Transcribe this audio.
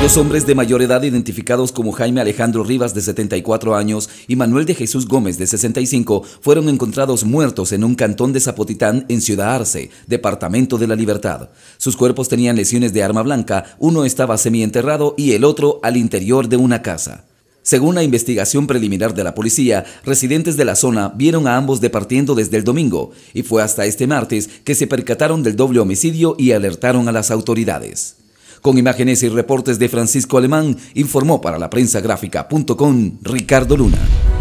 Dos hombres de mayor edad identificados como Jaime Alejandro Rivas, de 74 años, y Manuel de Jesús Gómez, de 65, fueron encontrados muertos en un cantón de Zapotitán, en Ciudad Arce, departamento de La Libertad. Sus cuerpos tenían lesiones de arma blanca, uno estaba semienterrado y el otro al interior de una casa. Según la investigación preliminar de la policía, residentes de la zona vieron a ambos departiendo desde el domingo, y fue hasta este martes que se percataron del doble homicidio y alertaron a las autoridades. Con imágenes y reportes de Francisco Alemán, informó para la prensagráfica.com Ricardo Luna.